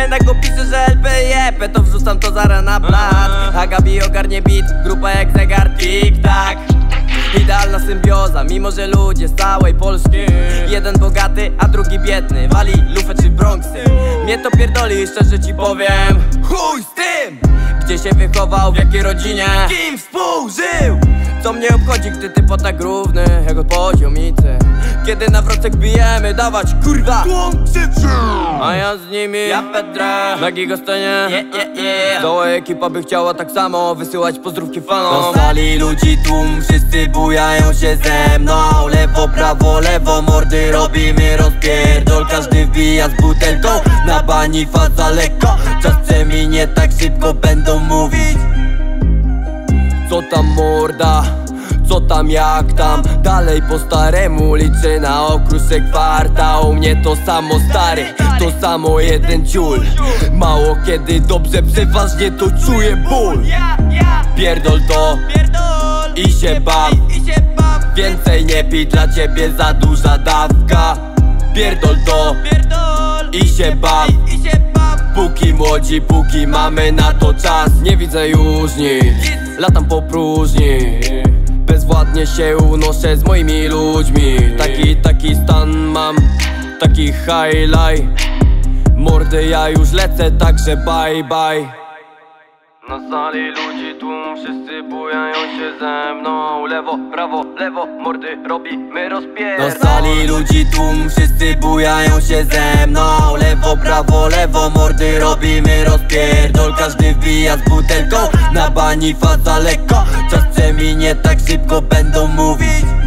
jednak opiszę, że LP i EP to wrzucam to zara na blat. A Gabi ogarnie beat, grupa jak zegar tik-tak. Idealna symbioza, mimo że ludzie z całej Polski. Jeden bogaty, a drugi biedny, wali lufę czy Bronxy. Mnie to pierdoli, szczerze ci powiem. Chuj z tym! Gdzie się wychował, w jakiej rodzinie, kim współżył. Co mnie obchodzi, gdy ty po tak równy jak od poziomicy. Kiedy na wrocek bijemy, dawać kurwa a ja z nimi, ja Pedra, na gigostanie, cała ekipa by chciała tak samo wysyłać pozdrówki fanom. Na sali ludzi tłum, wszyscy bujają się ze mną. Lewo, prawo, lewo, mordy robimy rozpierdol. Każdy wbija z butelką, na bani faza lekko. Czas przeminie tak szybko, będą mówić co tam morda, co tam jak tam. Dalej po staremu liczę na okrusek kwartał. Mnie to samo stary, to samo jeden ciul. Mało kiedy dobrze, przeważnie to czuję ból. Pierdol to i się baw. Więcej nie pij, dla ciebie za duża dawka. Pierdol to i się baw. Póki młodzi, póki mamy na to czas. Nie widzę już nic, latam po próżni. Bezwładnie się unoszę z moimi ludźmi. Taki stan mam, taki highlight. Mordy, ja już lecę, także bye bye. Na sali ludzi tłum, wszyscy bujają się ze mną. Lewo, prawo, lewo, mordy robimy rozpierdol. Na sali ludzi tłum, wszyscy bujają się ze mną. Lewo, prawo, lewo, mordy robimy rozpierdol. Każdy wbija z butelką, na bani faza lekko. Czas przeminie tak szybko, będą mówić